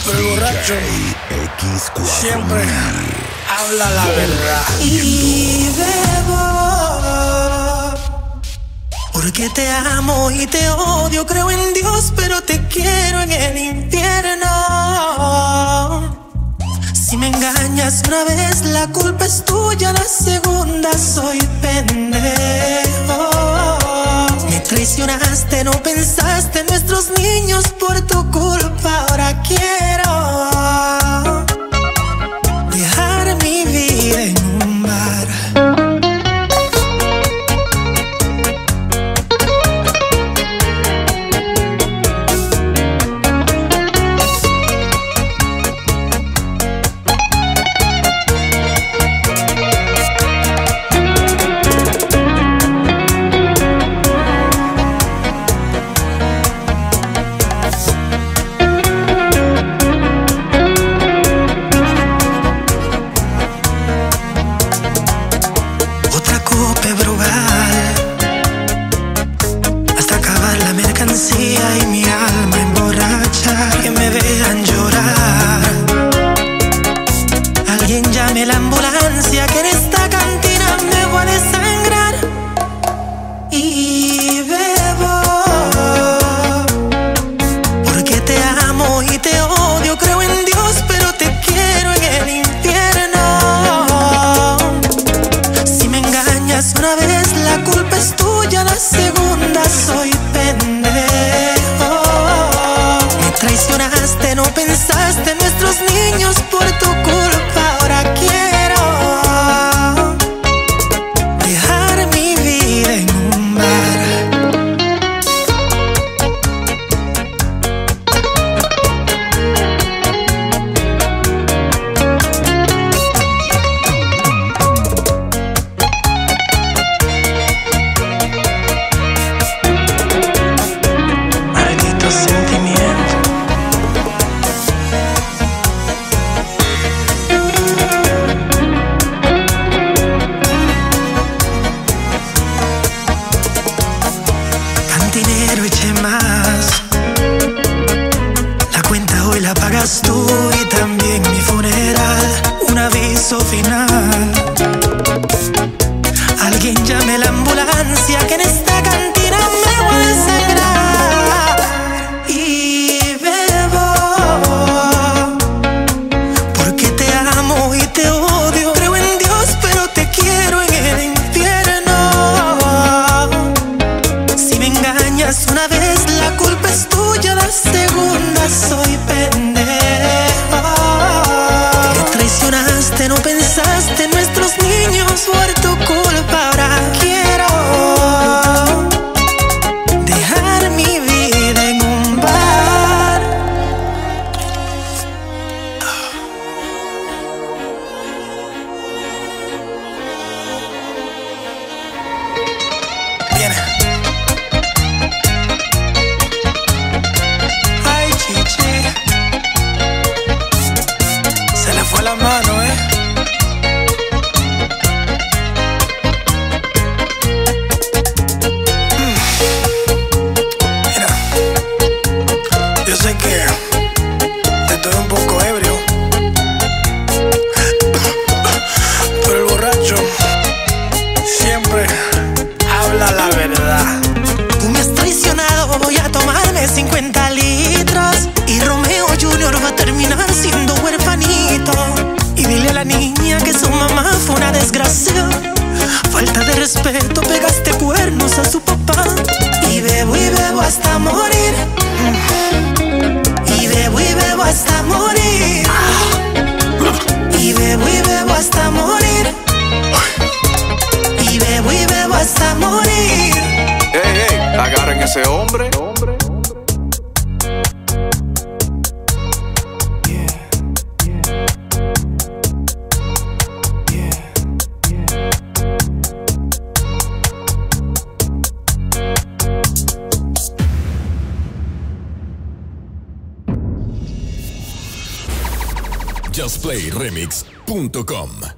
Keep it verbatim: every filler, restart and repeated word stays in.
Pero el borracho siempre habla la verdad. Y bebo porque te amo y te odio. Creo en Dios, pero te quiero en el infierno. Si me engañas una vez, la culpa es tuya. La segunda, soy pendejo. Me traicionaste, no pensaste en nuestros niños. Por tu culpa ahora quiero dejar mi vida en un bar. Y mi alma emborracha, que me vean llorar. Alguien llame la ambulancia, que en esta cantina me voy a desangrar. Y bebo porque te amo y te odio. Creo en Dios, pero te quiero en el infierno. Si me engañas una vez, la culpa es tuya. La segunda, soy pendejo. Traicionaste, no pensaste en nuestros niños. Por tu culpa ahora quiero dejar mi vida en un bar. Maldito sentimiento. Dinero eché más. La cuenta hoy la pagas tú y también mi funeral. Un aviso final. Alguien llame la ambulancia, que en esta cantina me voy a desangrar. Y bebo porque te amo y te odio. Creo en Dios, pero te quiero en el infierno. Si me engañas una vez, la culpa es tuya. La segunda, soy pendejo. Me traicionaste, no pensaste en nuestros niños. Por tu culpa ahora quiero dejar mi vida en un bar. Viene. Se le fue la mano, eh. Mm. Mira, yo sé que estoy un poco ebrio, pero el borracho siempre habla la verdad. Tú me has traicionado, voy a tomarme cincuenta litros. Y Romeo Junior va a terminar siendo huerfanito. Y dile a la niña que su mamá fue una desgracia. Falta de respeto, pegaste cuernos a su papá. Y bebo y bebo hasta morir. Y bebo y bebo hasta morir. Y bebo y bebo hasta morir. Y bebo y bebo hasta morir. Ey, ey, agarren ese hombre. just play remix punto com